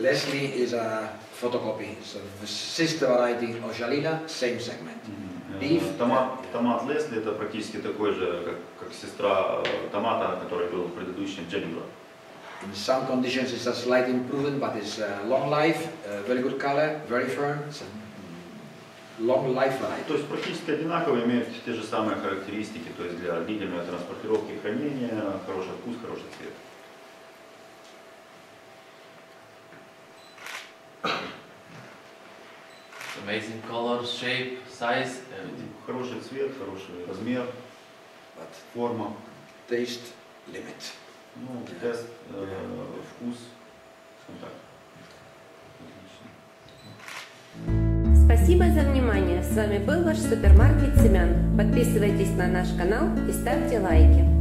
Leslie is a photocopy, so the sister variety of Jalila, same segment. Beef. Томат Лесли это практически такой же, как сестра томата, который был в предыдущем Jalila. In some conditions it's a slight improvement, but it's long life, very good color, very firm. It's a long life variety. То есть практически одинаково, имеют те же самые характеристики, то есть для длительной транспортировки и хранения, хороший вкус, хороший цвет. Amazing color, shape, size, everything. Хороший цвет, хороший размер, форма. Taste limit. Ну, тест, вкус, так. Спасибо за внимание. С вами был ваш супермаркет семян. Подписывайтесь на наш канал и ставьте лайки.